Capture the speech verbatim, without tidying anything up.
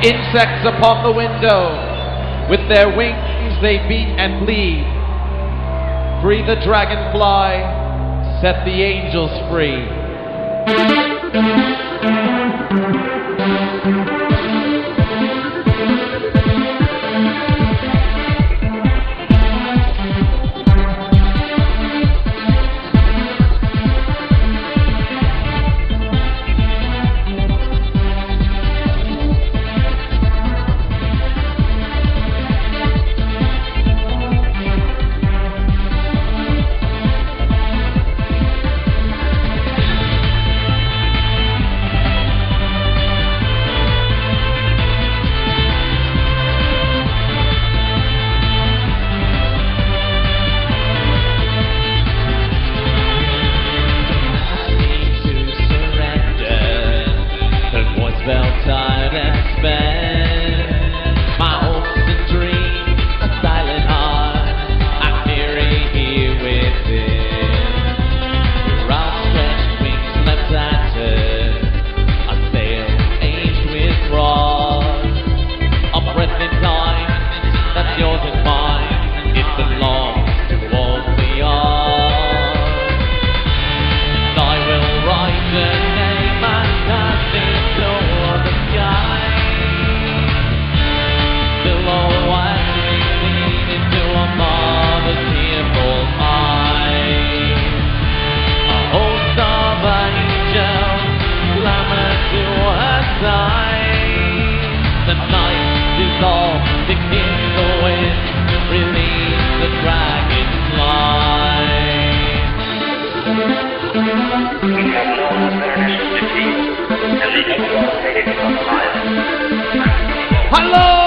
Insects upon the window, with their wings they beat and bleed. Free the dragonfly, set the angels free. Tired and spent, my hopes and dreams, a silent heart, I carry here within. Your outstretched wings left tattered, a sail aged with frost, a breath in time that's yours and mine, it belongs to all we are. And I will write the name and cast it over the sky. Below I recede into a mother's tearful eye. A host of angels clamor to her side. The night dissolves, the kiss the wind, release the dragonfly. We have no other mission to keep, and the angels take it from life. Hello!